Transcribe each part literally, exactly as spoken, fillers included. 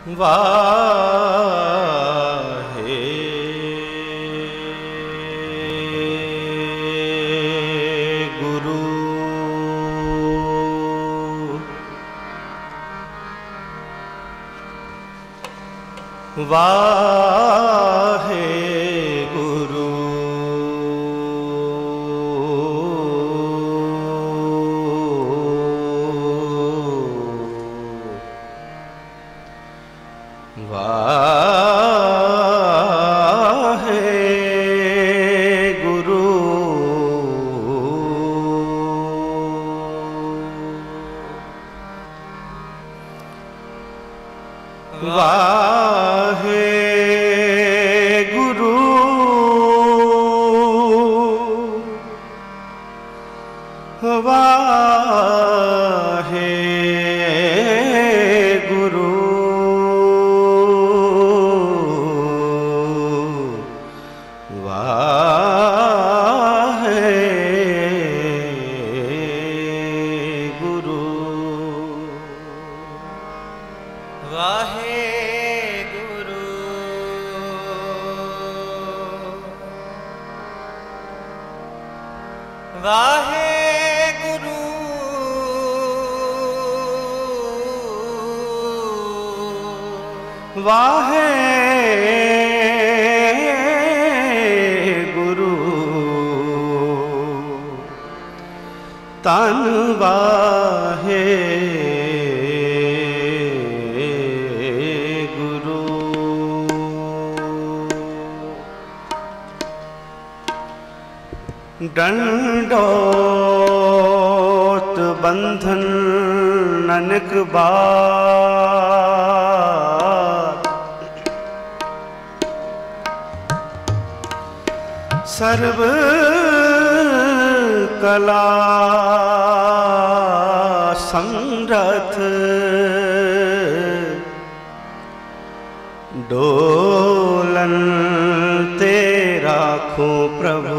वाहे गुरु वाहे गुरु वाहे गुरु वाहे गुरु वाहे गुरु वाहे गुरु वाहे गुरु वाहे गुरु वाहे गुरु तन वाहे गुरु दंडोत बंधन ननक बार सर्व कला समरथ डोलन ते राखो प्रभु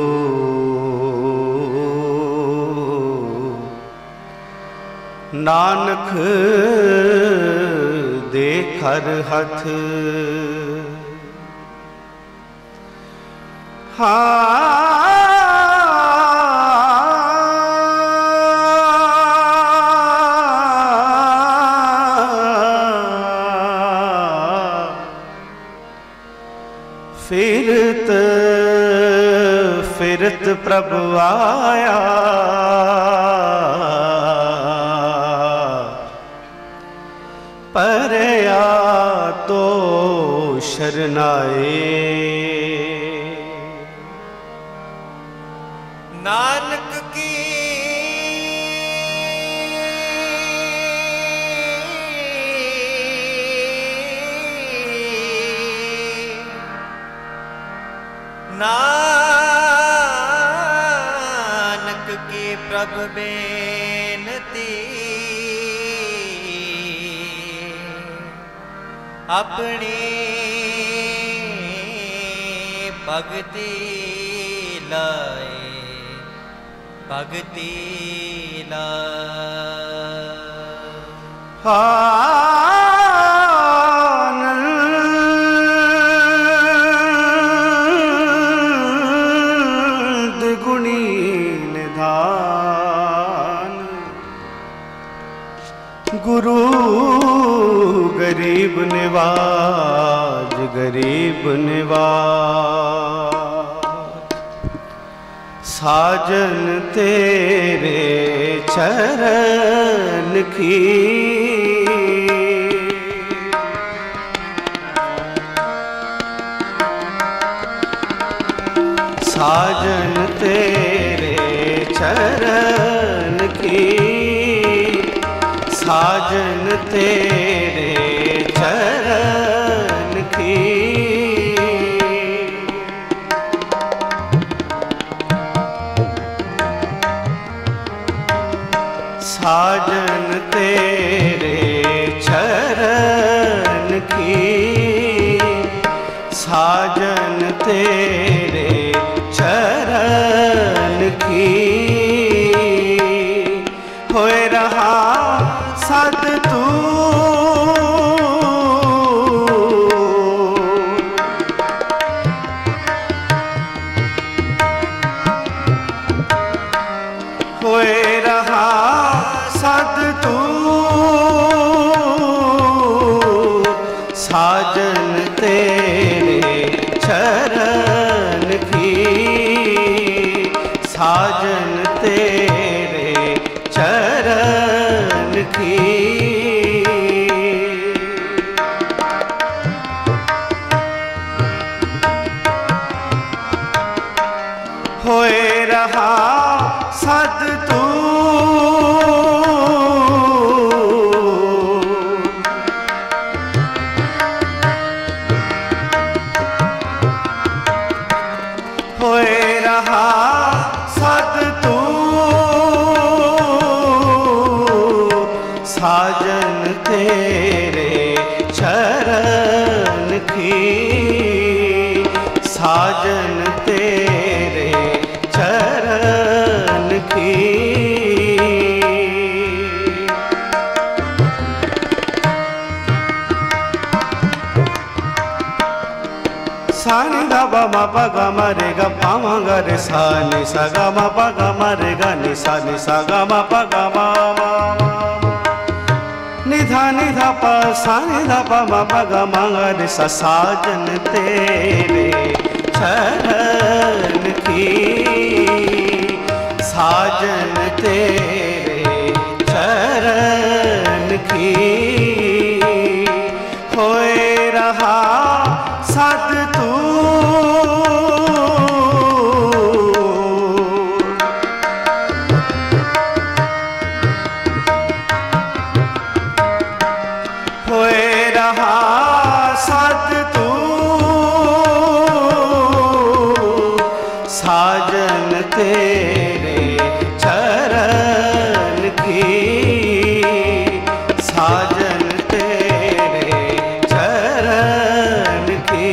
नानक देखर हथ फिरत फिरत प्रभु आया परया तो शरनाए नानक की नानक की प्रभु बेनती अपनी भगति लाए भगति लाए आनंद गुणी निधान गुरु गरीब निवाज गरीब निवाज साजन तेरे चरण की साजन तेरे चरण की साजन तेरे चरण की साजन तेरे चरण की साजन तेरे चरण की होए रहा सद तू सानी धा प म प ग म रे ग प म ग रे सा नि सा ग म प ग म रे ग नि सा नि सा ग म प ग म नि धा नि धा प सा नि धा प म प ग म ग रे सा साजन तेरे चरण की साजन तेरे चरण की होए रहा सद तू होए रहा सद तू साजन तेरे चरण की साजन तेरे चरण की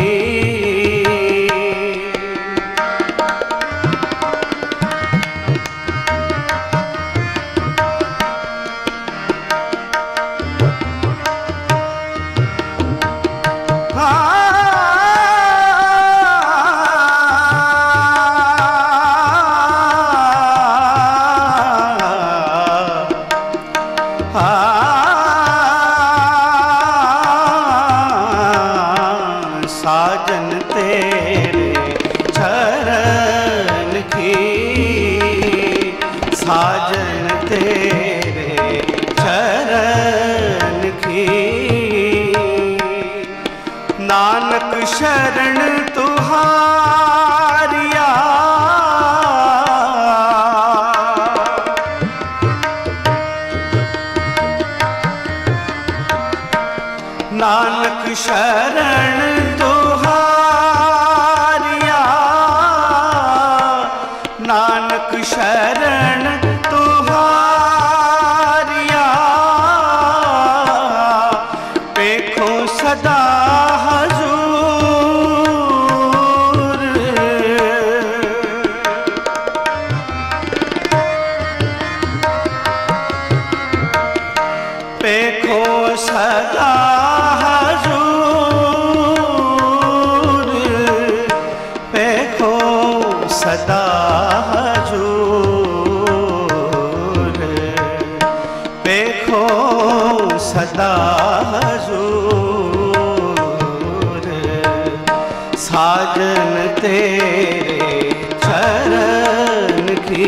साजन तेरे चरण की साजन तेरे चरण की नानक शरण तुहारिया नानक शरण तुहारिया नानक शरण तुहारिया देखो सदा हजूर देखो सदा सदा हजूर देखो सदा हजूर साजन तेरे चरण की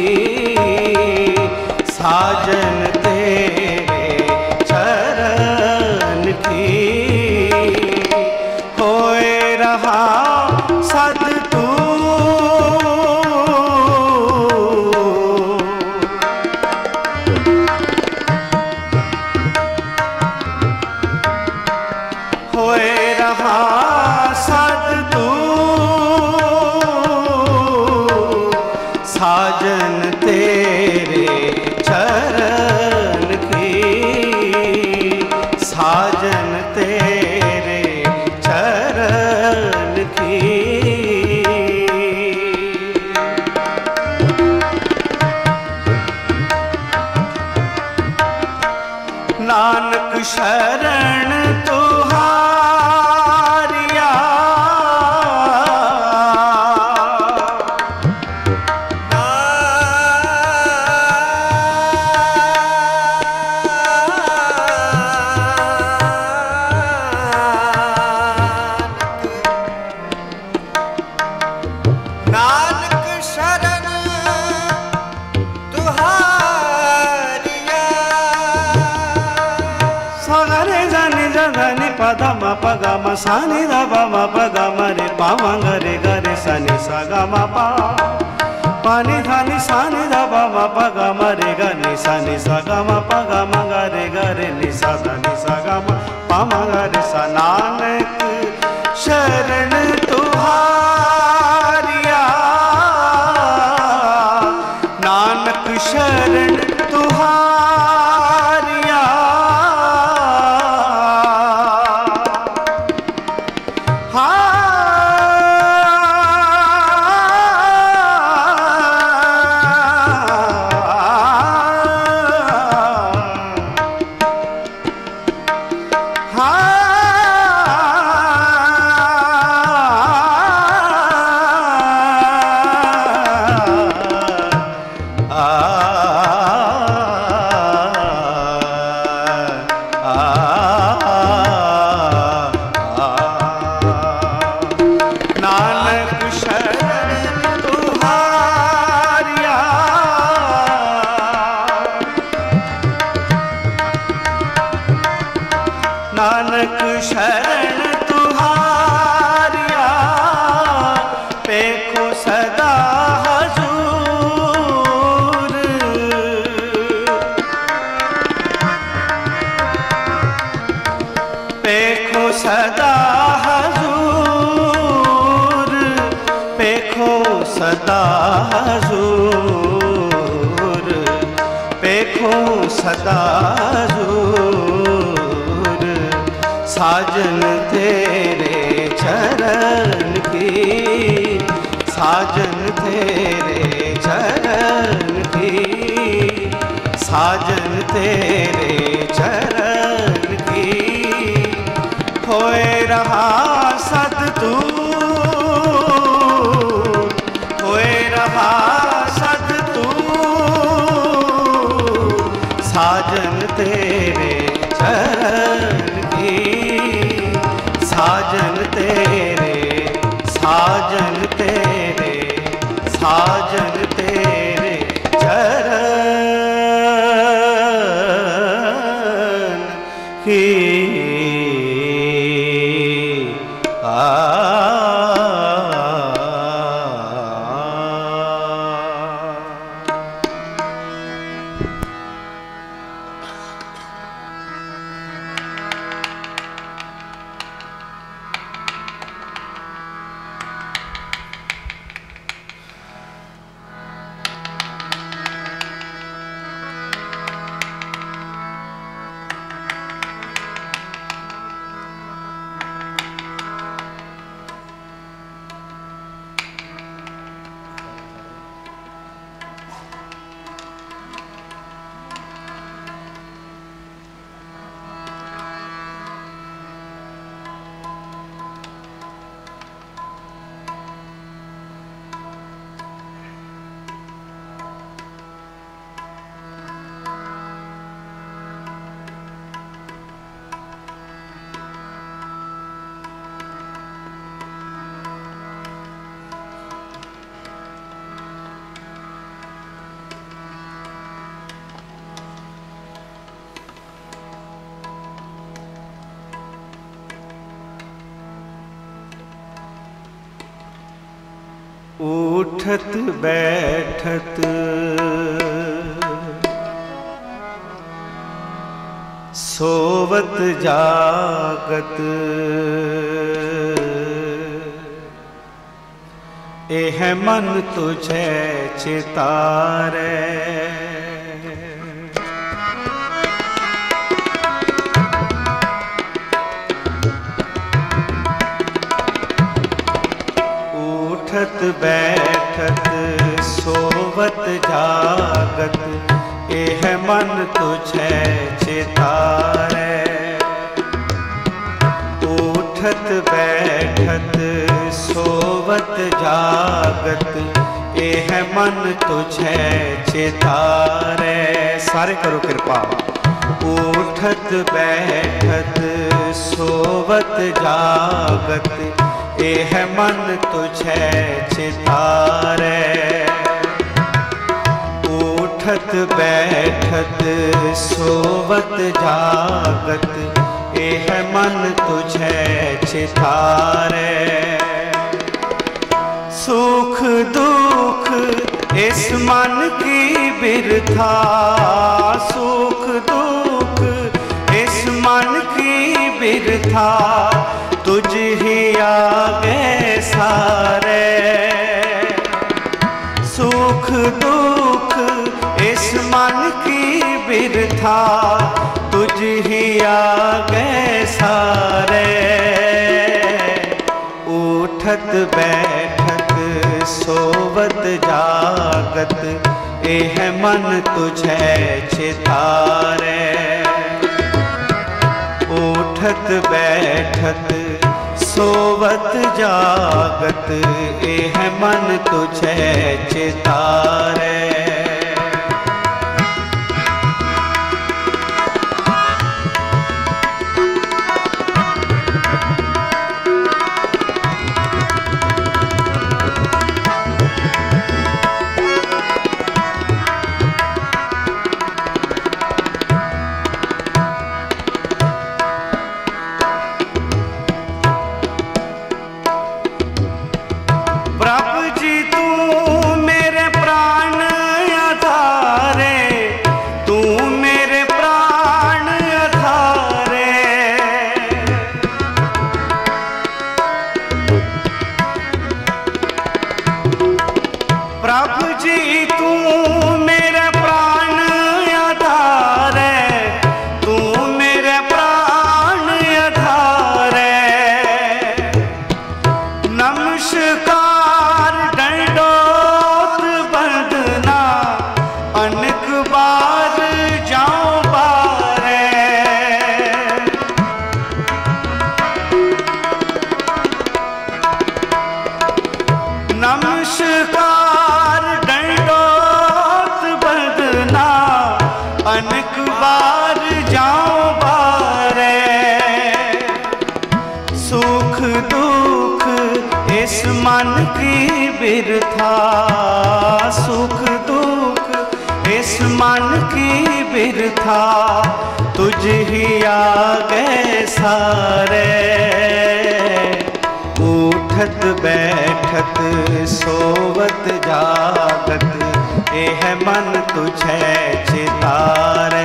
साजन तेरे चरण की होए रहा सद तू होए रहा सद तू साजन तेरे चरण की साजन तेरे चरण की नानक शरण तुहारिया नानक शरण तुहारिया सगरे जाने जगने पद म प ग म सानि ध प म प ग म रे प म ग रे ग रे सा नि सा ग म प पानी धानी सानि ध प म प ग म रे ग नि सा नि सा ग म प ग म ग रे ग रे नि सा ध नि सा ग म प म ग रे सा नानक शरण तुहारिया नानक शरण तुहारिया हाँ नानक शरण तुहारिया पेखो सदा हजूर। पेखो सदा हजूर, पेखो सदा हजूर, पेखो सदा हजूर। साजन तेरे चरण की, साजन तेरे चरण की, साजन तेरे चरण की। होए रहा सद दूर, होए रहा सद दूर। साजन तेरे चरण की, साजन तेरे, साजन तेरे, साजन तेरे चरण की। उठत बैठत सोवत जागत एह मन तुझे चितारे। उठत बैठत सोवत जागत एह मन तुझे चितारे। उठत बैठत सोवत जागत एह मन तुझे चितारे। सारे करो कृपा। उठत बैठत सोवत जागत एह मन तुझे चितारे। उठत बैठत सोवत जागत एह मन तुझे चितारे। सुख दुख इस मन की बिरथा, सुख दुख इस मन की बिरथा तुझ ही आगे सारे। सुख दुख इस मन की बिरथा तुझ ही आगे सारे। उठत बैठत सोवत जागत एह मन तुझे चितारे। उठत बैठत सोवत जागत एह मन तुझे चितारे। दुख इस मन की बिरथा, सुख दुख इस मन की बिरथा, तुझ ही आगे सारे। उठत बैठत सोवत जागत, एह मन तुझे चितारे।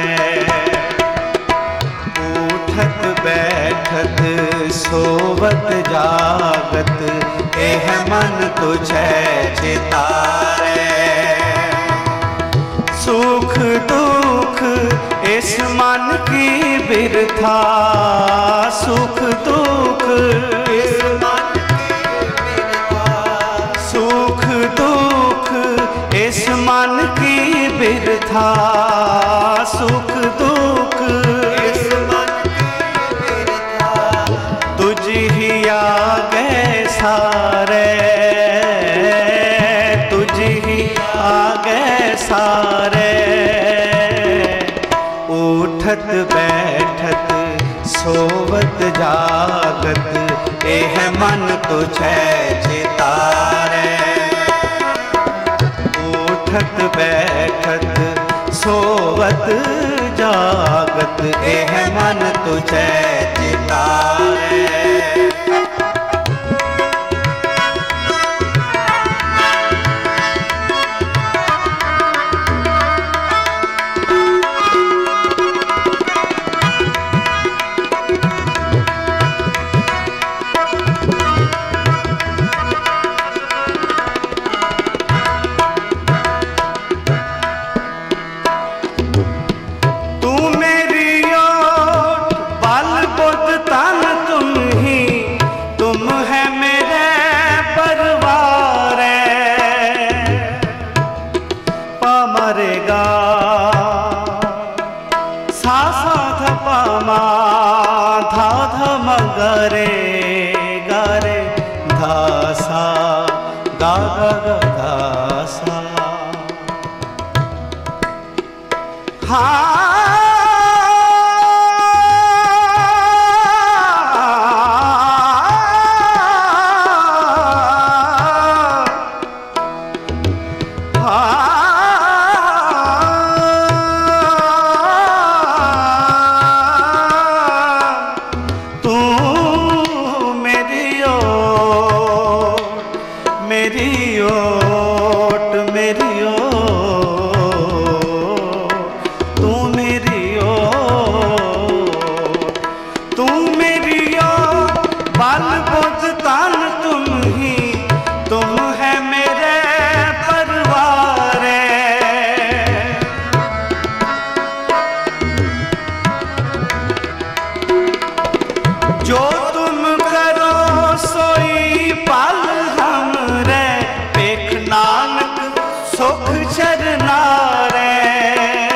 उठत बैठत सोवत जागत, एह मन तुझे चितारे। सुख दुख इस मन की बिरथा, सुख दुख इस मन की बिरथा, सुख दुख इस मन की बिरथा, सुख दुख इस मन की बिरथा, तुझ ही आगे सारे, तुझ ही आगे सारे। उठत बैठत सोवत जागत, एह मन तुझे चितारे। उठत बैठत सोवत जागत, एह मन तुझे चितारे। गरे गरे धासा गा गा गा धासा। हाँ मेरी ओट मेरी ओट तू मेरी ओट तू मेरी ओट बाल बुझ तान तुम ही तुम है मेरे परिवार। जो तुम करो सोई पाल नानक सुख चरना रे।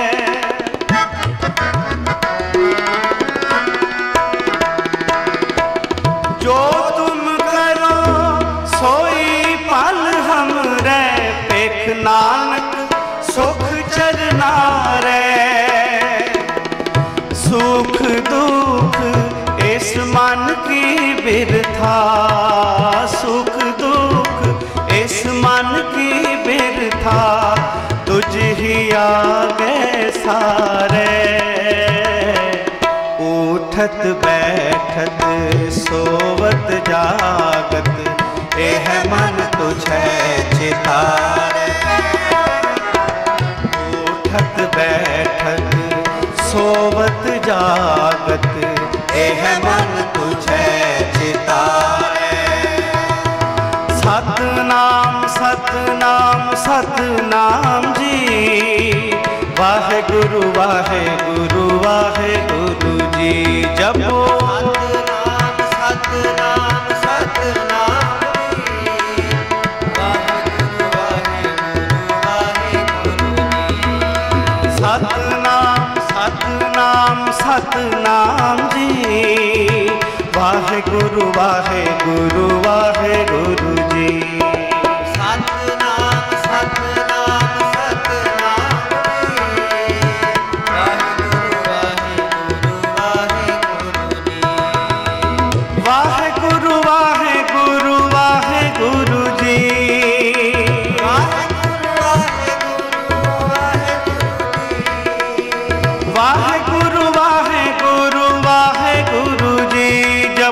जो तुम करो सोई पल हम रे पेख नानक सुख चरना रे। सुख दुख इस मन की बिरथा सुख दुख इस मन की बिरथा तुझ ही आगे सारे। उठत बैठत सोवत जागत एह मन तुझे चितारे। उठत बैठत सोवत जागत एह मन तुझे चितारे। सतनाम सतनाम सतनाम जी वाहे गुरु वाहे गुरु वाहे गुरु जी जपो। सतनाम सतनाम सतनाम जी वाहे गुरु वाहे गुरु वाहे गुरु जी। सतनाम सतनाम सतनाम जी वाहे गुरु वाहे गुरु वाहे गुरु जी। सतनाम सतनाम सतनाम जी वाहे गुरु वाहे गुरु वाहे गुरु जी। वाहे गुरु वाहे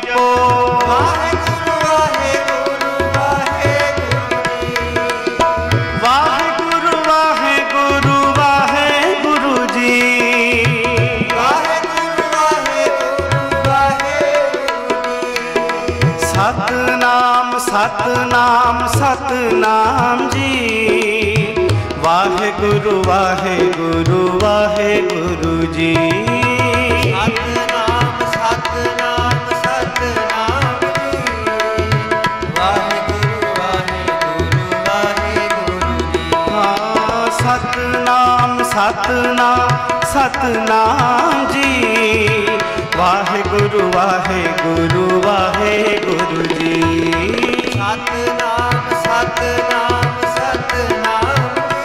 जपो वाहेगुरु वाहेगुरु वाहेगुरु वाहेगुरु जी वाहेगुरु वाहेगुरु वाहेगुरु सतनाम सतनाम सतनाम जी वाहेगुरु वाहेगुरु वाहेगुरु जी सतनाम सतनाम सतनाम वाहेगुरु वाहेगुरु वाहेगुरु जी हाँ सतनाम सतनाम सतनाम जी वाहेगुरु वाहेगुरु वाहेगुरु जी सतनाम सतनाम सतनाम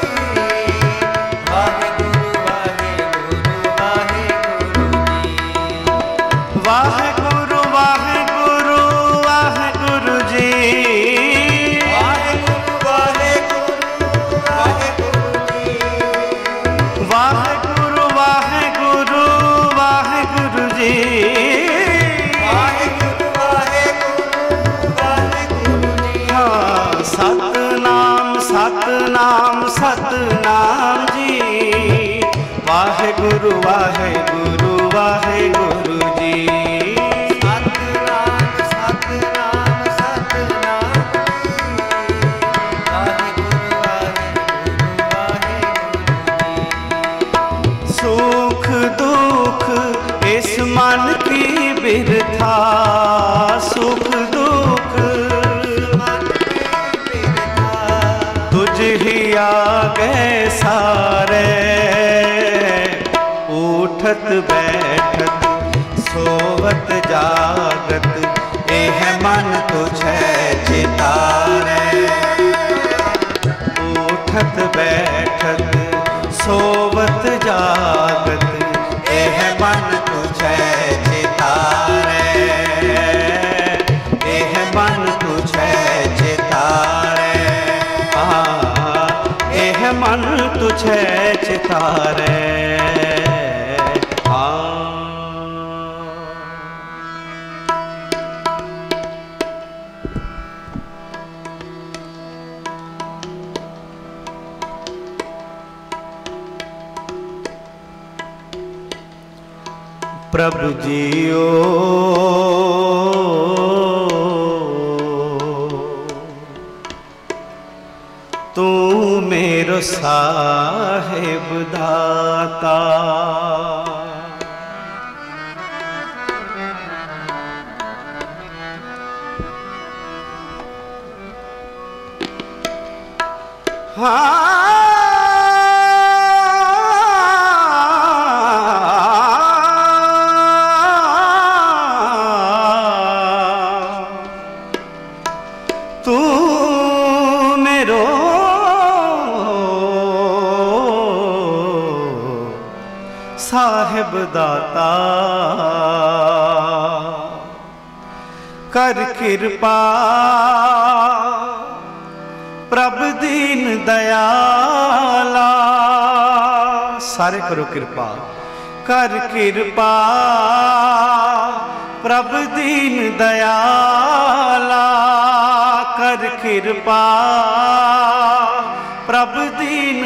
वाहेगुरु वाहेगुरु वाहेगुरु जी वाहेगुरु वाहेगुरु वाहेगुरु जी वाहेगुरु वाहेगुरु वाहेगुरु जी वाहेगुरु वाहेगुरु वाहेगुरु जी वाहेगुरु वाहेगुरु वाहेगुरु जी हाँ सतनाम सतनाम सतनाम जी वाहेगुरु वाहेगुरु वाहेगुरु जी सतनाम सतनाम सतनाम वाहेगुरु वाहेगुरु वाहेगुरु जी सुख दुख इस मन की बिरथा सुख दुख तुझ ही आगे सारे उठत बैठत सोवत जागत एह मन तुझे चितारे उठत बैठत सोवत जागत एह मन तुझे चितारे एह मन तुझे चितारे आ एह मन तुझे चितारे आ प्रभु जियो तू मेरो साहिब दाता तू मेरो साहिब दाता कर कृपा प्रभ दीन दयाला सारे करो कृपा कर कृपा प्रभ दीन दयाला कर कृपा प्रभ दीन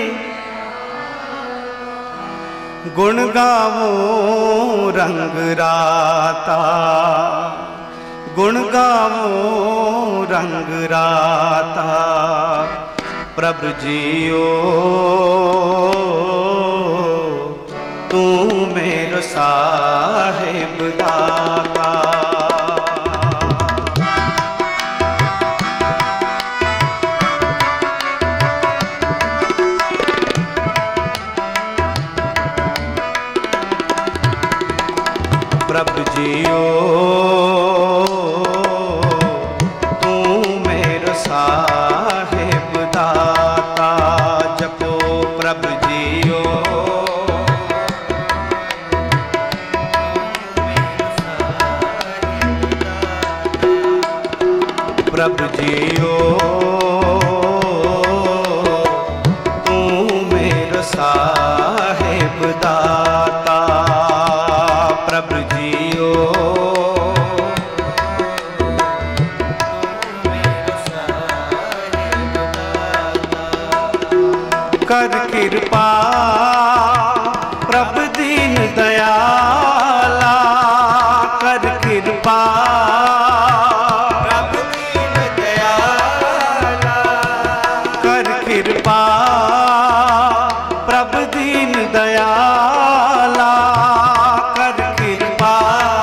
गुण गावो रंग राता गुण गावो रंग राता प्रभु जियो तू मेरो साहिब दाता प्रभु जियो तू मेरो साहिब दाता जपो प्रभु जियो प्रभु जियो तू मेरो साहिब दाता प्रभु जियो कृपा प्रभु दीन दयाला, कर कृपा प्रभु दीन दयाला, कर कृपा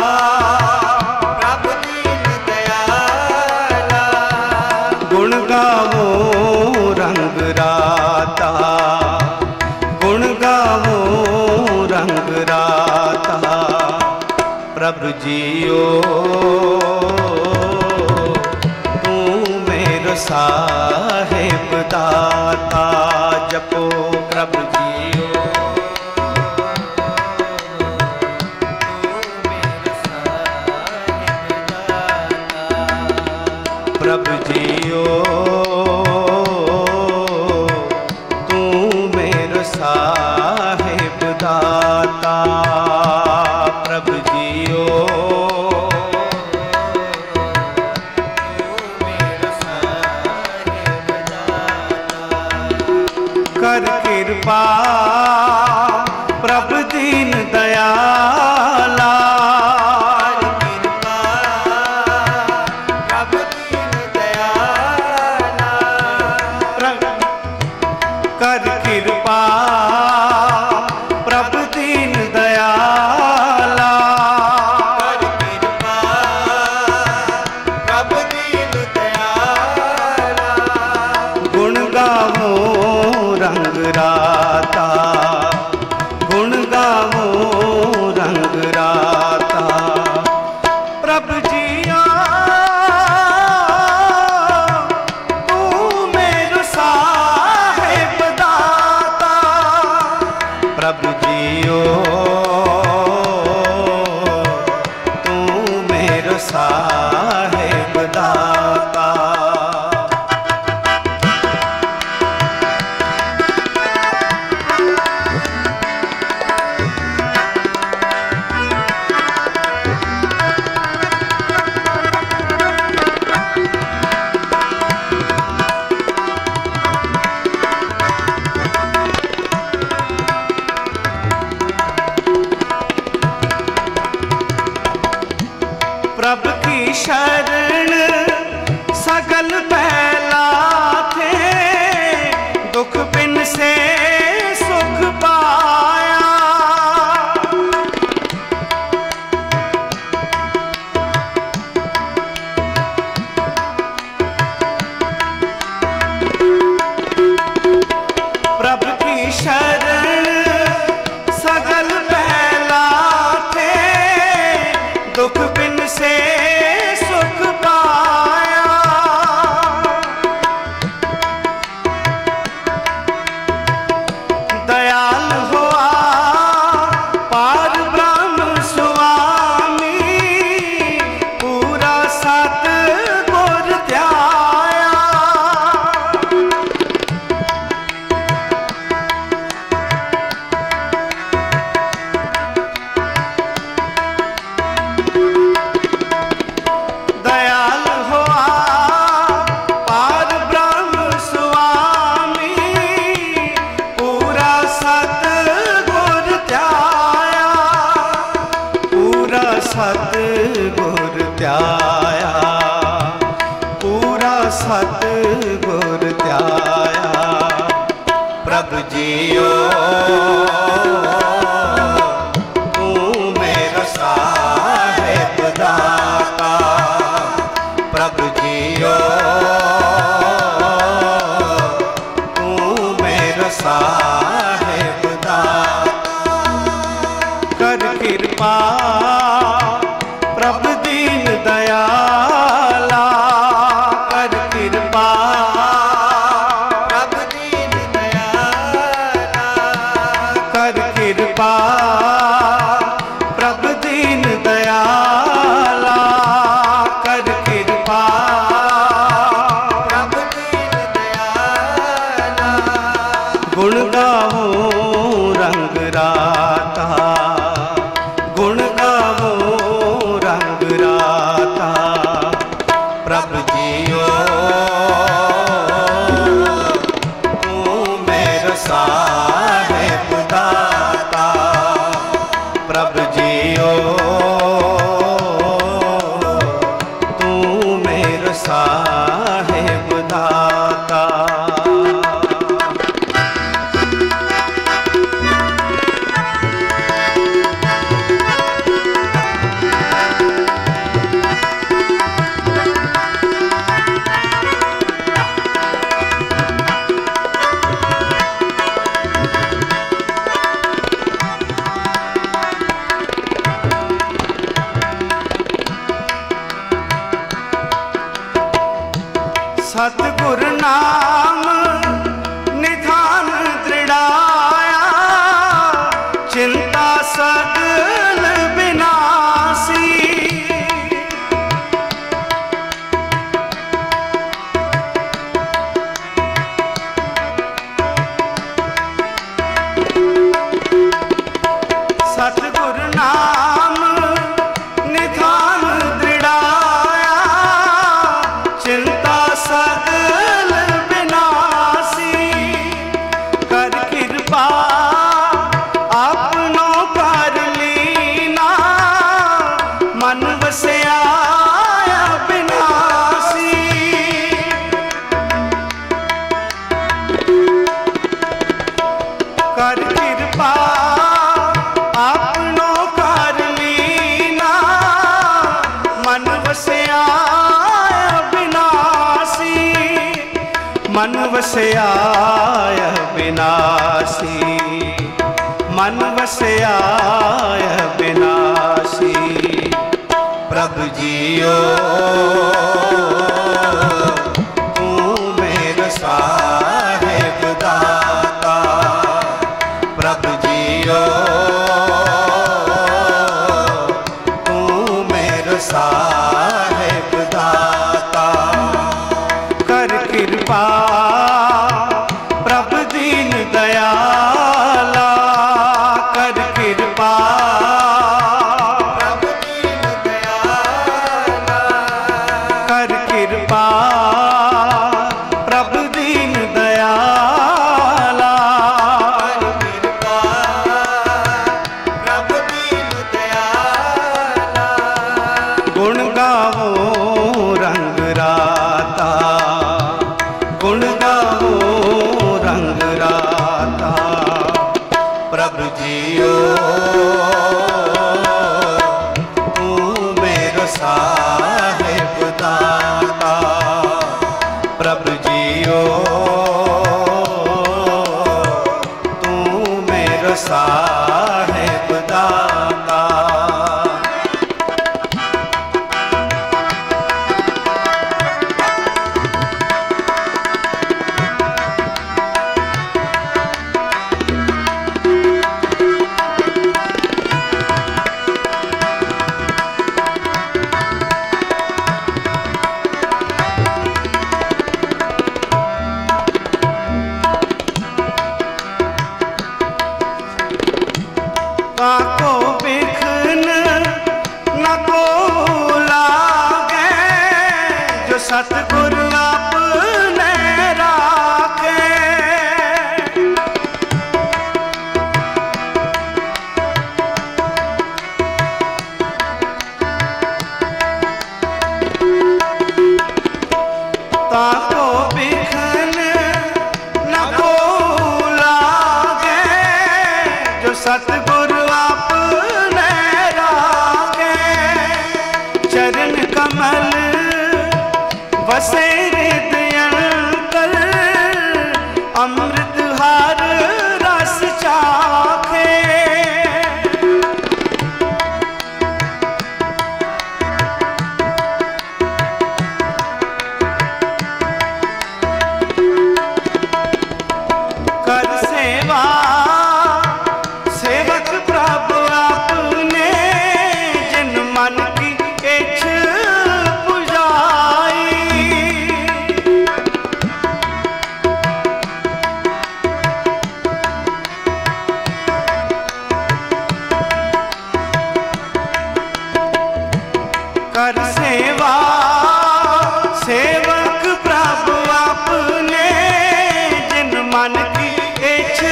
प्रभु दीन दयाला, गुण गावो रंग राता, गुण गावो रंग राता, प्रभु जियो तू मेरो साहेब दाता, जपो प्रभु जियो प्रभु जियो तू मेरो साहेब दाता, प्रभु जियो कर कृपा प्रभु दीन दयाला, प्रभु दीन दयाला, कर कृपा प्रभु दीन दयाला, कर कृपा प्रभु दीन दयाला, गुण गावो रंग राता, गुण गावो रंग राता, प्रभु जिया तू मेरो साहेब दाता, प्रभु जियो तू मेरो साहेब दाता, प्रभु की शरण सकल पहला थे, दुख बिन से सुख पाया, प्रभु की शरण सकल पहला थे, दुख बिन से सुख पाया, दयाल हुआ पार ब्रह्म स्वामी, पूरा सत गुर ध्याया, दयाल हुआ पार ब्रह्म स्वामी, पूरा सत गुर ध्याया, पूरा सत गुर ध्याया, पूरा सत गुर ध्याया, प्रभु जियो तू मेरो साहेब दाता, प्रभु जियो तू मेरो साहेब दाता, कर कृपा प्रभु दीन दयाला, कर कृपा प्रभु दीन दयाला, सतगुर नाम निधान दृढ़ाया, चिंता सगल विनाशी। सतगुर नाम निधान दृढ़ाया, चिंता सगल विनाशी। कर कृपा आपनो कर लीना, मन वसया विनाशी। कर कृपा आपनो कर लीना, मन वसया विनाशी। मन वसया विनाशी, मन वसया विनाशी। प्रभु जियो तू मेरा साहिब दाता, प्रभु जियो तू मेरा साहिब दाता। कर कृपा प्रभु दीन दयाला, कर कृपा प्रभु दीन दयाला, कर कृपा प्रभु दीन दयाला। कृपा प्रभु दीन दयाला। गुण गावो रंग राता, गुण गावो रंग राता। प्रभु जियो तू मेरो साहिब दाता, प्रभु जियो तू मेरो साहिब दाता। काको बिखन न को लागे, जो सतगुर अपने राखे। ताको बिखन न को लागे, जो सतगुर अपने राखे। चरण कमल वसे हृदय अंतर, अमृत हार रस चाखे। कर सेवा सेवक प्रभु आपने, जिन मन की इच्छ पुजाई। कर सेवा सेवक प्रभु आपने, जिन मन की इच्छ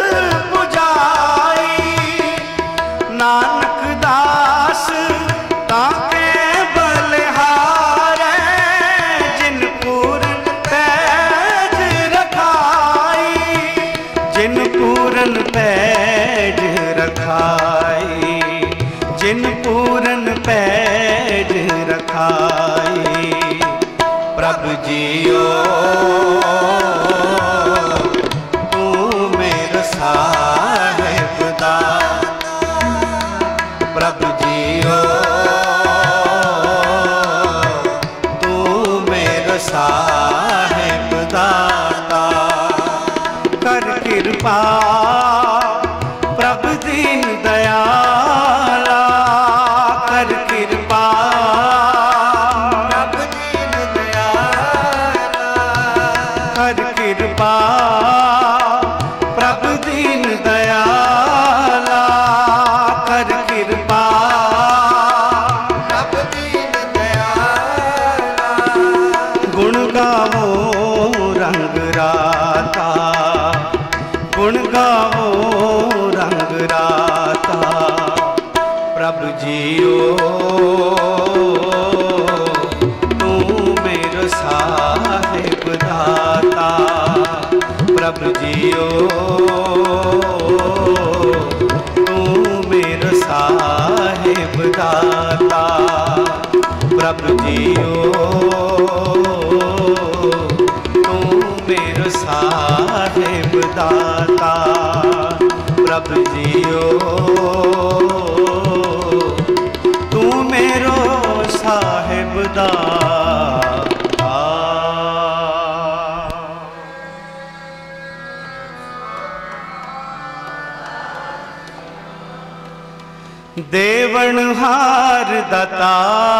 पुजाई। नानक दास ताके बलिहारे, जिन पूरन पैज रखाई। जिन पूरन पैज रखाई, जिन पूरन पैज रखाई। प्रभु जियो तू मेरा साहिब दाता, प्रभु जियो तू मेरा साहिब कृपा प्रभु दीन दयाला कर कृपा प्रभु दीन दयाला कर कृपा प्रभु दीन दयाला कर कृपा प्रभु दीन दयाला गुण गावो रंग राता गुण गावो रंग राता प्रभु जियो तू मेरो साहिब दाता प्रभु जियो तू मेरो साहिब दाता प्रभु जियो तू मेरो साहिब दाता प्रभु जियो तू मेरो साहिब दाता। देवनहार दाता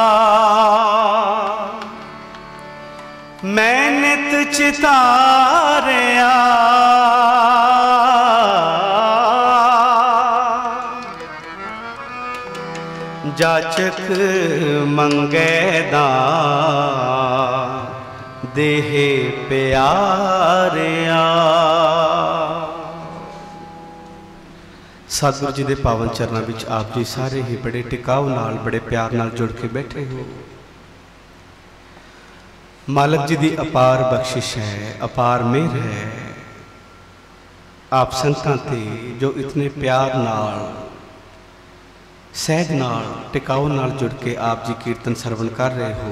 मैं नित चितारिया जाचक मंगे दान देह प्यारिया। सतगुरु जी के पावन चरणों में आप जी सारे ही बड़े टिकाव नाल बड़े प्यार नाल जुड़ के बैठे हो। मालक जी की अपार बख्शिश है, अपार मेहर है आप संतां ते जो इतने प्यार नाल सहज नाल टिकाव नाल जुड़ के आप जी कीर्तन सरवण कर रहे हो।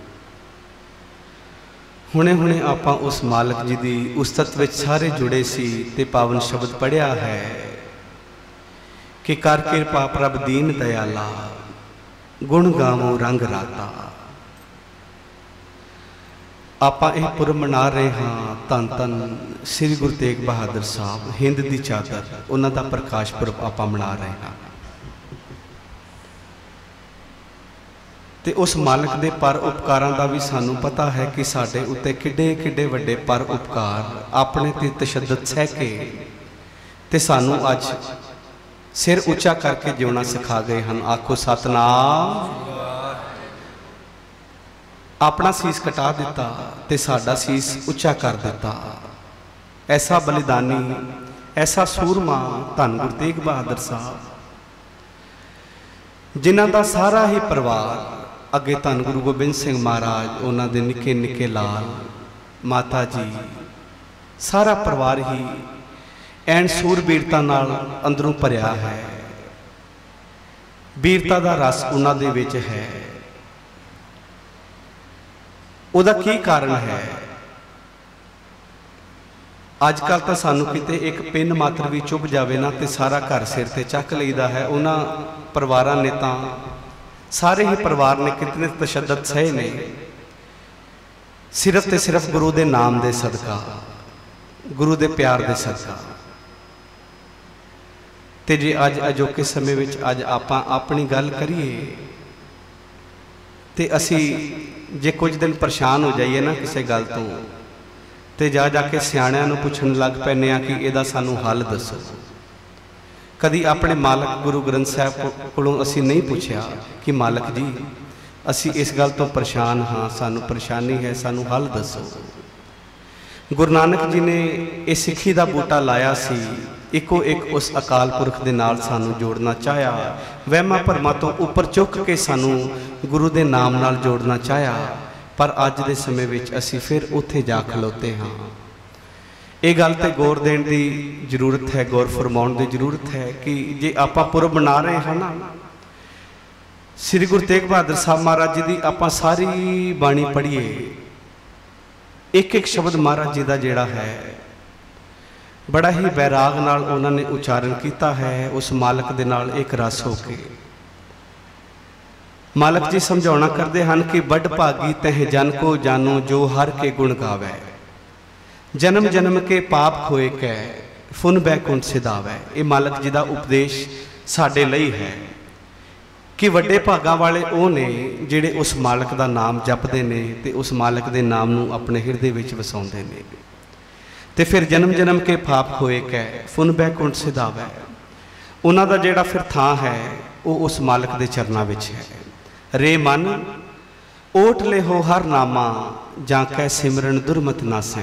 हुणे हुणे आपां उस मालक जी की उस्तत विच सारे जुड़े सी ते पावन शब्द पढ़िया है कि कर कृपा प्रभ दीन दयाला गुण गावो रंग राता। आपां यह पुरब मना रहे हाँ धन धन श्री गुरु तेग बहादुर साहब हिंद की चादर उन्हां दा प्रकाश पुरब आपां मना रहे हैं। ते उस मालक दे पर उपकारां दा भी सानू पता है कि साडे उत्ते किड्डे किड्डे वड्डे पर उपकार अपने ते तशद्दद सह के ते सानू अज सिर उच्चा करके जिउना सिखा गए हैं। आखो सतनाम। अपना सीस कटा दिता ते साडा सीस उच्चा कर दिता। ऐसा बलिदानी ऐसा सूरमा धन गुरु तेग बहादुर साहब जिन्हां दा सारा ही परिवार अगे धन गुरु गोबिंद सिंह महाराज उन्हां दे निके निके लाल माता जी सारा परिवार ही एन सूरबीरता नाल अंदरों भरिया है। बीरता दा रस उन्हां दे विच है। उहदा की कारण है? अजकल तो सानू किते एक पिन मात्र भी चुभ जावे ना ते सारा घर सिर ते चक लईदा है। उन्हां परिवारां ने तां सारे ही परिवार ने कितने तशद्दद सहे ने सिर्फ ते सिर्फ गुरु दे नाम दे सदका गुरु दे प्यार दे सदका। ते जे अज अजोके समय विच अज आपां अपनी गल करिए ते असी जे कुछ दिन परेशान हो जाइए ना किसी गल तो ते जा जाके सियाणियां नूं पुछण लग पैने आ कि इहदा सानू हल दसो। कदी अपने मालक गुरु ग्रंथ साहब कोलों असी नहीं पूछया कि मालक जी असी इस गल तो परेशान हाँ सानू परेशानी है सानू हल दसो। गुरु नानक जी ने ये सिक्खी का बूटा लाया सी इको एक उस अकाल पुरख दे नाल सानू जोड़ना चाहया। वहमा भरमा तो उपर चुक के सानू गुरु दे नाम नाल जोड़ना चाहया। पर अज दे समय विच असी फिर उत्थे जा खलोते हाँ। ये गल ते गौर देण दी जरूरत है, गौर फरमाउण दी जरूरत है कि जे आपां पुरब मना रहे हैं ना श्री गुरु तेग बहादुर साहब महाराज जी दी आपां सारी बाणी पढ़िए एक एक शब्द महाराज जी का जिहड़ा है बड़ा ही बैराग नाल उन्होंने उच्चारण किया है। उस मालक दे नाल एक रस हो के मालक जी समझाउणा करते हैं कि बड़ भागी तह जन को जानो जो हर के गुण गावे। जन्म जन्म के पाप खोए कै फुन बैकुंठ सिधावै। ये मालक जी का उपदेश साडे लई है कि वड्डे भागां वाले वो ने जिहड़े उस मालक का नाम जपदे ने ते उस मालक के नाम नूं अपने हिरदे विच वसाउंदे ने। ते फिर जन्म जन्म के पाप होए कै फुन बैकुंठ सिधावै। उन्हां दा जिहड़ा फिर थां है वो उस मालक के चरनां विच है। रे मन ओट ले हो हर नामा जां कै सिमरन दुरमत नासै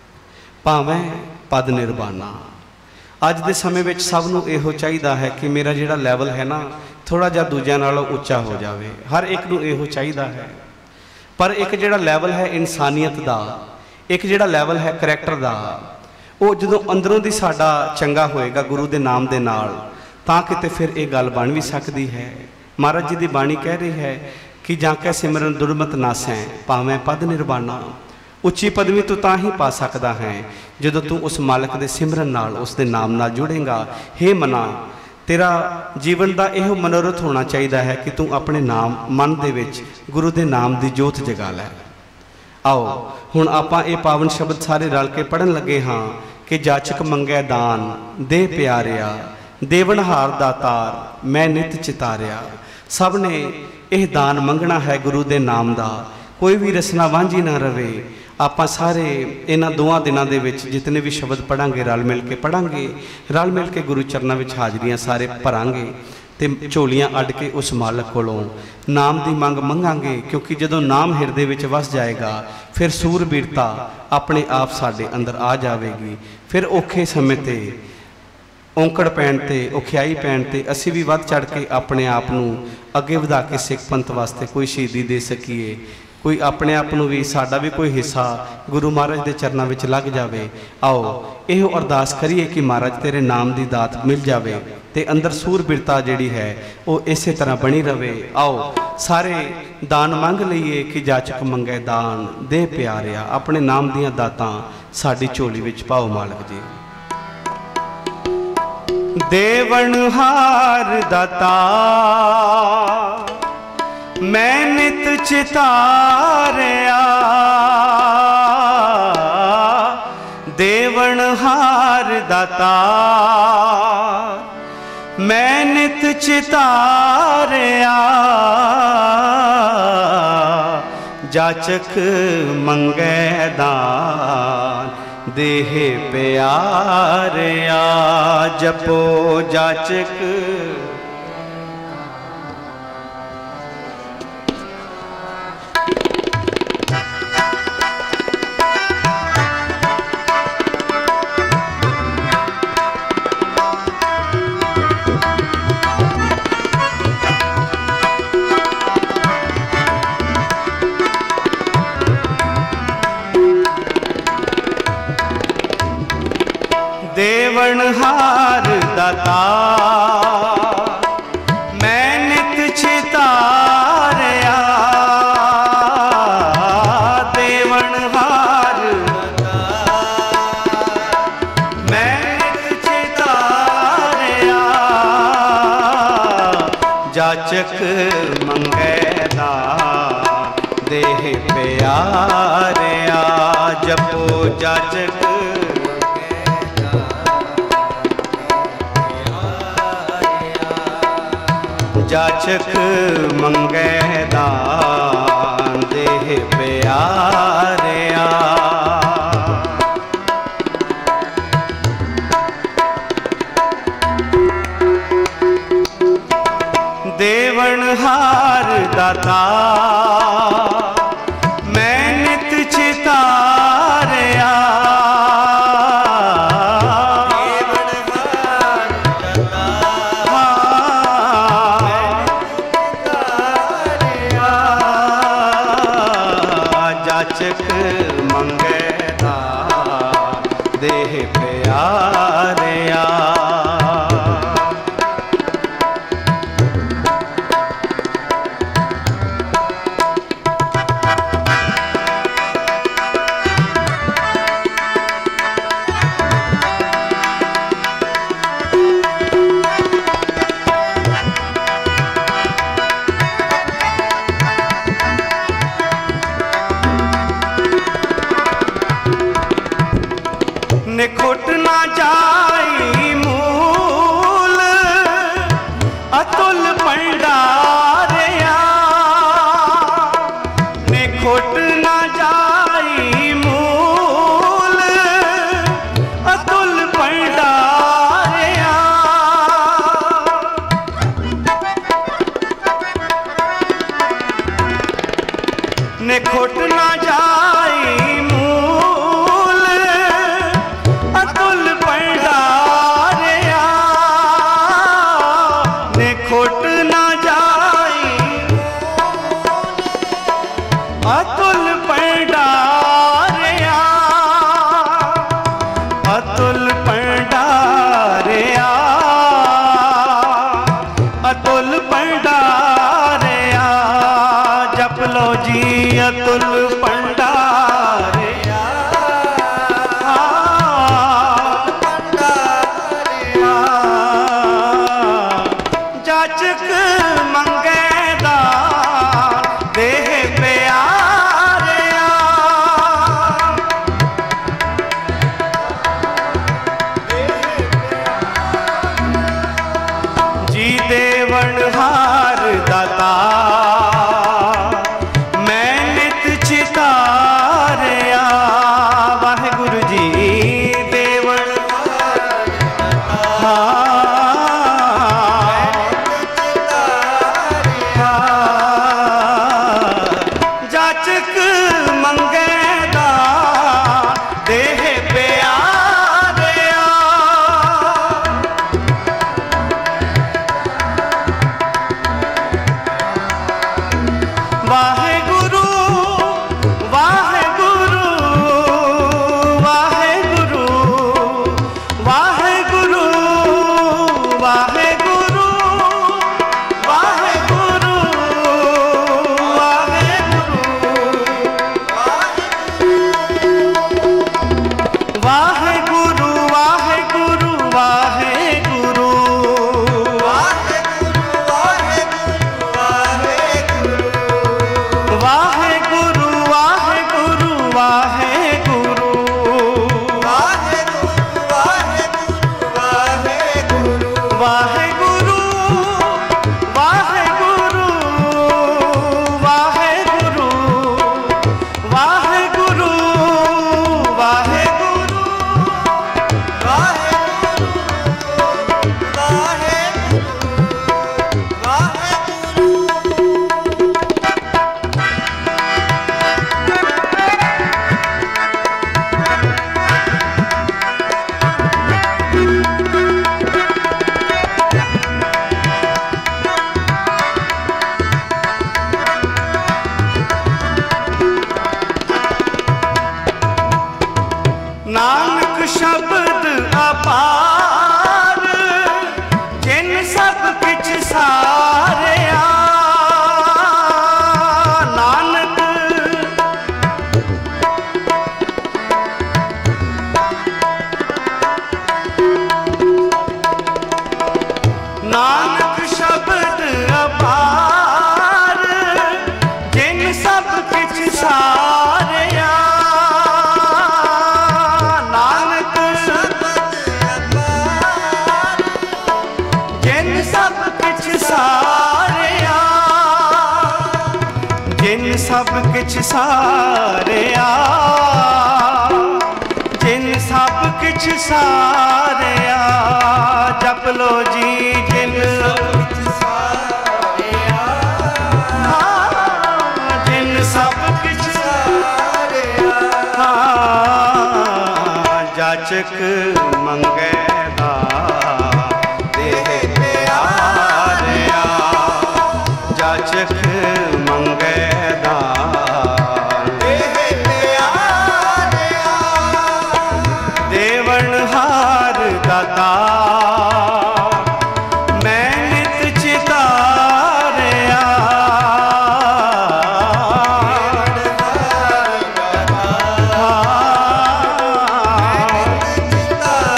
भावें पद निर्बाना। अज दे समय विच सब नूं इहो चाहीदा है कि मेरा जिहड़ा लैवल है ना थोड़ा जिहा दूजिआं नालों उच्चा हो जाए। हर एक नूं इहो चाहीदा है। पर एक जिहड़ा लैवल है इंसानियत दा, एक जिहड़ा लैवल है करैक्टर दा, वो जदों अंदरों दी साडा चंगा होएगा गुरु दे नाम दे नाल तां किते फिर ये गल बन भी सकदी है। महाराज जी दी बाणी कह रही है कि जां कै सिमरन दुरमत नासै भावें पद निर्बाना। उच्ची पदवी तू तां ही पा सकदा है जदों तू उस मालक दे सिमरन नाल उस दे नाम नाल जुड़ेगा। हे मना तेरा जीवन का यह मनोरथ होना चाहिए है कि तू अपने नाम मन दे विच गुरु दे नाम की जोत जगा लै। आओ हुण आपां ये पावन शब्द सारे रल के पढ़न लगे हाँ कि जाचक मंगै दान दे प्यारिया देवनहार दातार मैं नित चितारिया। सब ने यह दान मंगना है गुरु दे नाम दा। कोई भी रसना वांझी ना रवे। आपां सारे इन्हां दोआं दिनां दे विच जितने भी शब्द पढ़ांगे रल मिल के पढ़ांगे, रल मिल के गुरु चरनां विच हाजरियां सारे भरांगे ते झोलियां अड्ड के उस मालक कोलों नाम की मंग मंगांगे। क्योंकि जदों नाम हिरदे विच वस जाएगा फिर सूरबीरता अपने आप साडे अंदर आ जाएगी। फिर औखे समय ते औंकड़ पैण ते औखियाई पैण ते असीं भी वध चढ़ के अपने आप नूं अगे वधा के सिख पंथ वास्ते कोई शहीदी दे सकीए, कोई अपने आप नूं भी साडा भी कोई हिस्सा गुरु महाराज के चरनां विच लग जाए। आओ यह अरदास करिए कि महाराज तेरे नाम की दात मिल जाए ते अंदर सूरबीरता जिहड़ी है वो इस तरह बनी रहे। आओ सारे दान मंग लईए कि जाचक मंगै दान दे प्यारिया। अपने नाम दियां दातां साडी झोली विच पाओ मालक जी। देवनहार दाता मैं नित चितारिया। देवनहार दाता मैं नित चितारिया। जाचक मंगै दान देह प्यारिया। जपो जाचक देवनहार दाता मैं नित चितारिया। देवनहार दाता मैं नित चितारिया। जाचक मंगै दान देह प्यारिया। जपो जाचक जाचक मंगै दान देह प्यारिया। देवनहार दाता मैं नित चितारिया। जाचक मंगै दान देह प्यारिया। ना जाई मूल अतुल भंडारिया ने खोट ना जाई मूल अतुल भंडारिया ने खोट ना जाई अतुल भंडारिया अतुल भंडारिया अतुल भंडारिया जप लो जी अतुल भंडारिया जाचक मंगे दान देह प्यारिया जी देवण हार दाता मैं नित चितारिया वाहिगुरु जी देवण हार जाचक मंगे दान देह प्यारिया वाहेगुरु वाहेगुरु वाहेगुरु वाहेगुरु वाहेगुरु वाहेगुरु वाहेगुरु वाहेगुरु वाहेगुरु वाहेगुरु वाहेगुरु वाहेगुरु वाहेगुरु वाहेगुरु वाहेगुरु वाहेगुरु वाहेगुरु नानक शब्द अपार जिन सब किछ सारिया नानक नानक शब्द अपार जिन सब किछ सारिया नानक जिन सब किछ सारिया जिन सब किछ सारिया जिन सब किछ सारिया जप लो जी जिन हाँ, जिन सब किछ सारिया हाँ, जाचक मंगे दान देह प्यारिया जाचक मंगे दान देह प्यारिया देवण हार दाता मैं नित चितारिया हाँ,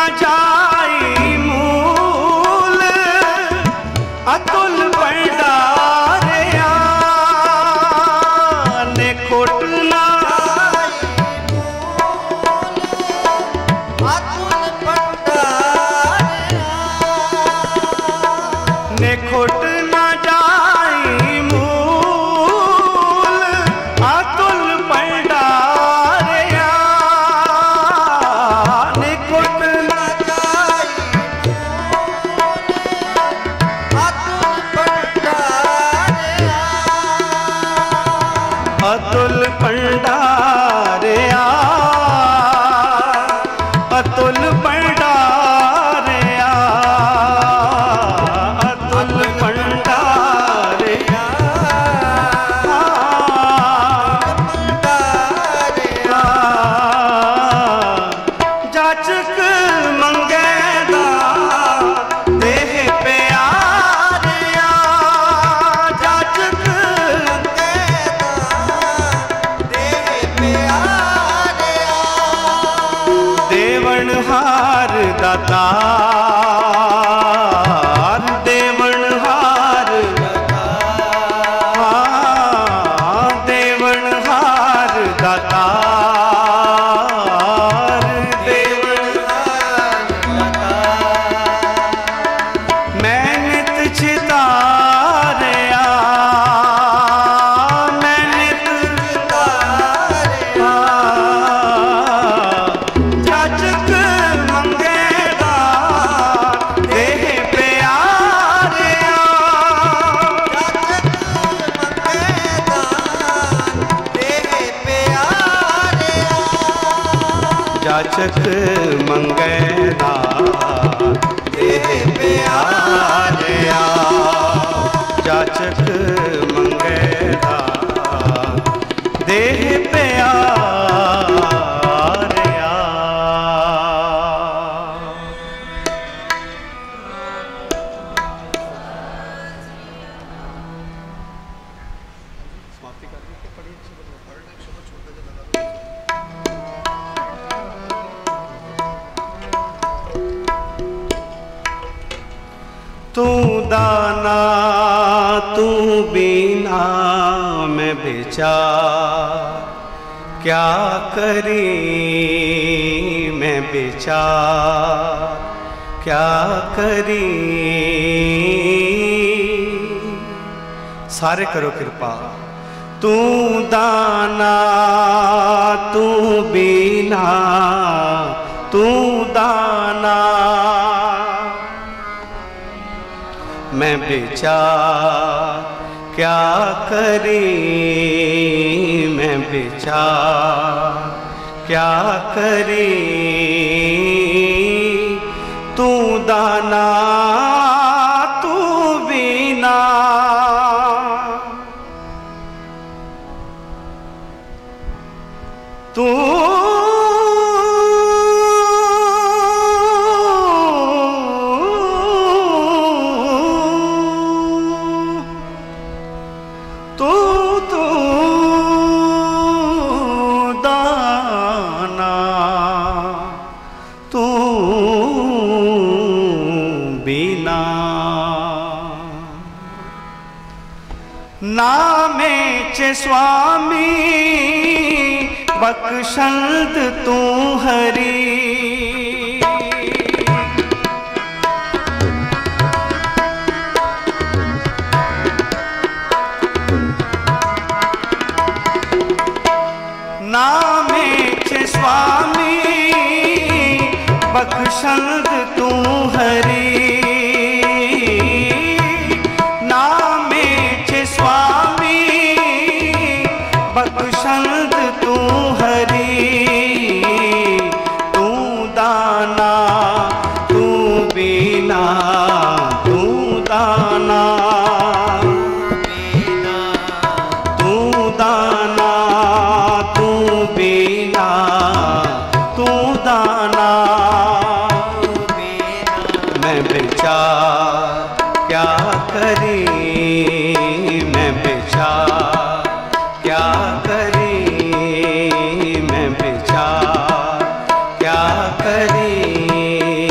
जाई मूल अतुल भंडारिया ने खोट ना अतुल भंडारिया ने खोट ना जाई मूल अतुल भंडारिया ने खोट ना जाई अतुल भंडारिया अतुल भंडारिया अतुल भंडारिया अतुल भंडारिया जाचक मंगेदा देह प्यारिया जाचक देवण हार दातार देवण हार हाँ देवण हार दातार देवण मैं नित चितारिया मैं नित चितारिया जाचक मंगेदा देह प्यारिया जाचक मंगेदा देह प्यारिया जाचक मंगेदा देह प्यारिया जाचक मंगेदा देह प्यारिया तू दाना तू बिना मैं बेचार क्या करी मैं बेचार क्या करी सारे करो कृपा तू दाना तू बिना तू दाना मैं बेचार क्या करी मैं बेचार क्या करी तू दाना तू बिना तू तू तू दाना तू बिना नामे चे स्वामी बख्शंद तू हरी नामे चे स्वामी बख्शंद तू हरी नामे चे स्वामी बख्शंद तू हरी तू दाना तू बिना तू दाना तू दाना तू बिना तू दाना मैं बेचार क्या करी मैं बेचार क्या करी मैं बेचार क्या करी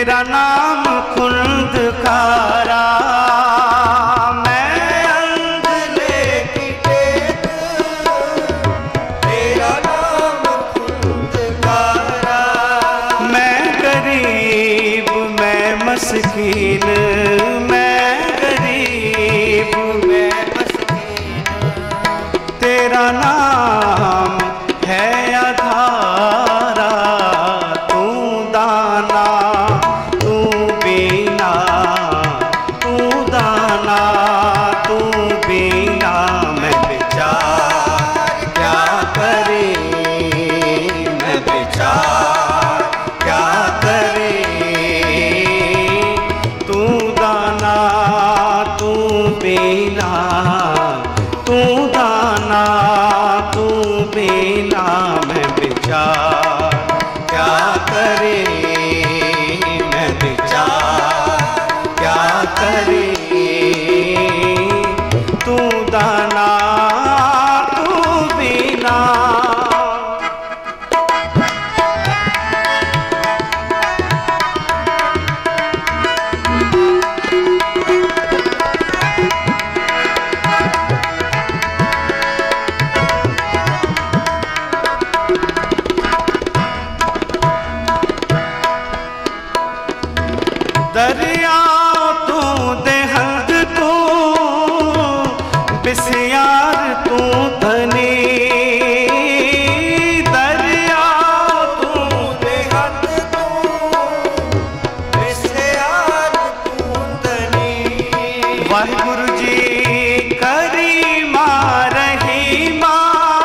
तेरा नाम खुंदकारा, मैं अंधले की टेक, तेरा नाम खुंदकारा। मैं गरीब मैं मस्कीन, मैं गरीब मैं मस्कीन, तेरा नाम है आधारा। तू दाना तू बीना, तू दाना तू बीना, मैं विचार क्या करे, मैं विचार क्या करे। तू दाना तू बीना, तू दाना तू बीना, मैं विचार क्या करे, मैं विचार क्या करे। तू दाना तू बीना। दरिया तू देहंद तू बिसियार तू धनी, दरिया तू देहंद तू बिसियार तू धनी। वाहिगुरु जी करीमा रहीमा,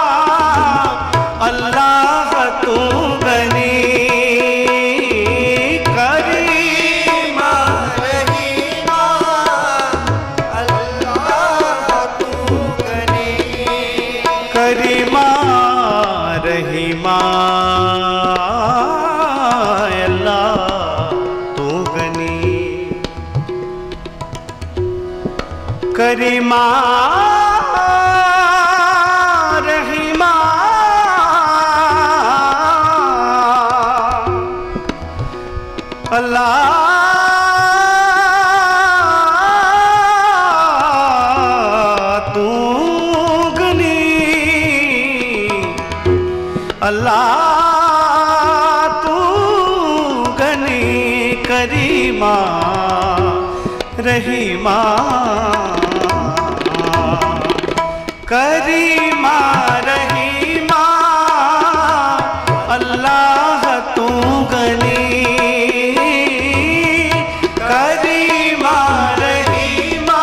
अल्लाह तू गनी, करीमा रहीमा, अल्लाह तू गनी। करीमा रहीमा, अल्लाह तू गनी, अल्लाह तू गनी। करीमा रहीमा, करीमा रहीमा, अल्लाह तू गनी। करीमा रहीमा,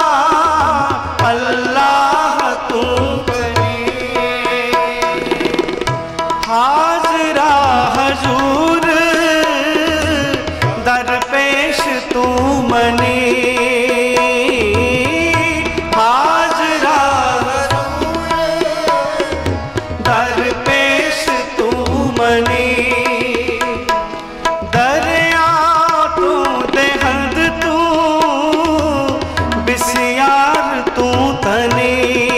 अल्लाह तू गनी। हाजरा हजूर दरपेश तू मनी, हाजरा दरपेश तू मनी। दरिया तू देहंद तू बिसियार तू धनी,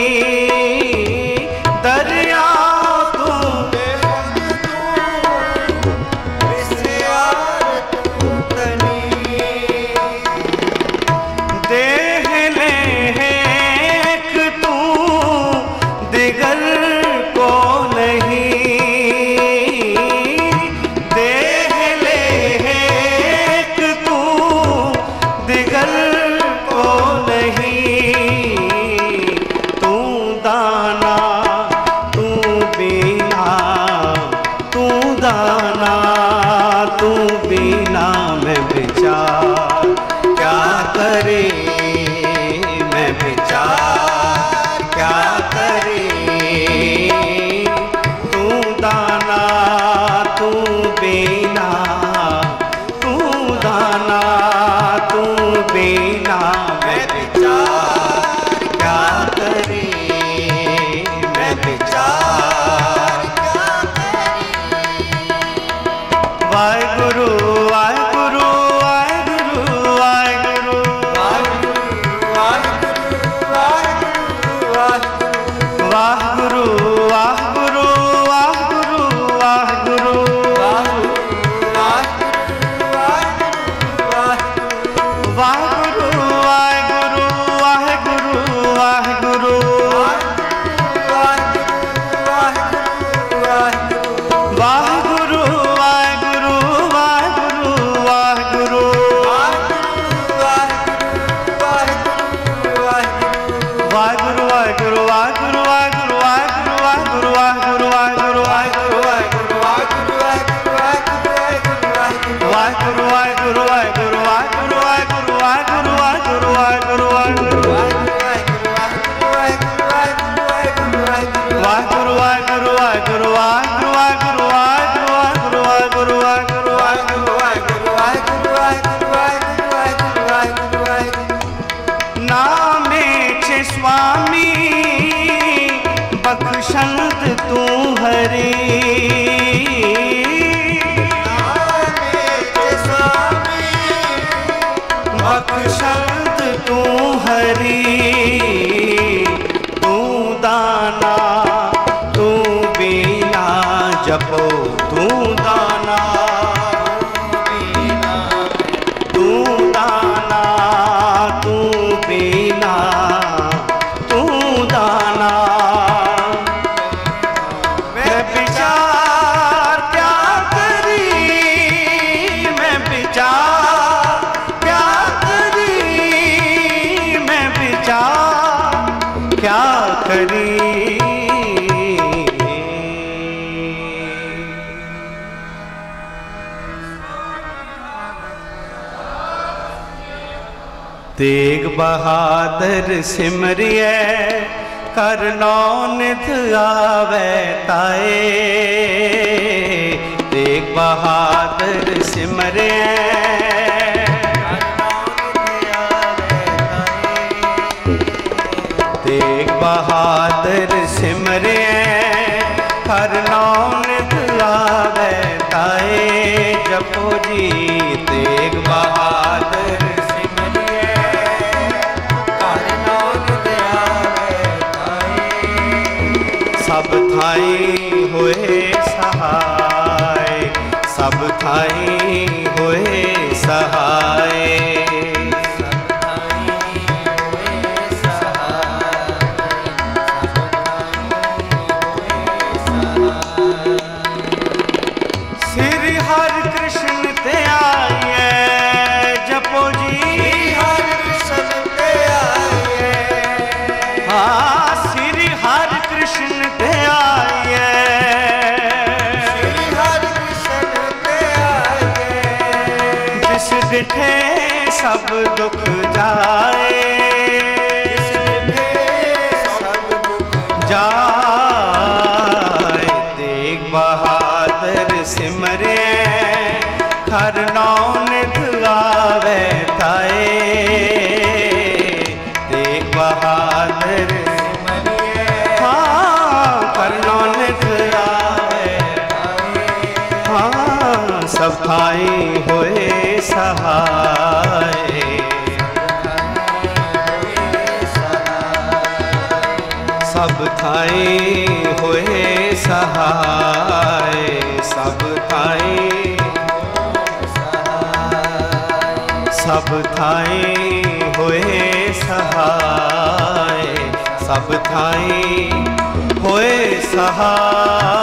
दरिया तू देहंद तू बिसियार तू धनी। देह ले एक तू दिगर को नहीं, देह ले एक तू दिगर को नहीं। तू दाना तू बीना, तू दाना तू बीना, मैं विचार क्या करे, मैं विचार क्या करे। तू दाना तू बीना, तू दाना तू बीना, मैं विचार क्या करे, मैं विचार क्या करे। वाहिगुरु वाहिगुरु वाहिगुरु वाहिगुरु वाहिगुरु वाहिगुरु वाहिगुरु वाहिगुरु वाहिगुरु वाहिगुरु वाहिगुरु वागुरु वागुरु वागुरु वागुरु वागुरु वागुरु वागुरु वागुरु वागुरु वागुरु वागुरु वागुरु नामे छे स्वामी बख्शंत तू हरी बख्शंत तू हरी तू दाना तू बीना जपो तू दाना तू दाना तू बीना तू दाना मैं विचार क्या करी मैं विचार क्या करी मैं विचार क्या करी तेग बहादुर सिमरिए कर निध आवे ताए तेग बहादुर सिमरिए तेग बहादुर सिमरिए कर निध आवे ताए जपो जी तेग बहादुर सब थाई होए सहाय सब थाई होए सहाय श्री हरि कृष्ण ते आइए जपो जी हरि कृष्ण ते आइए हाँ श्री हरि कृष्ण ते आइए श्री हरि कृष्ण ते आइए जिस डिठे सब दुख जाए जिस डिठे सब दुख जाए तेग बहादुर सिमरे हर निध आवे ताए तेग बहादुर सब थाई होए सहाय सब थाई होए सहाय सब थाई सब थाई होए सहाय सब थाई होए सहाय।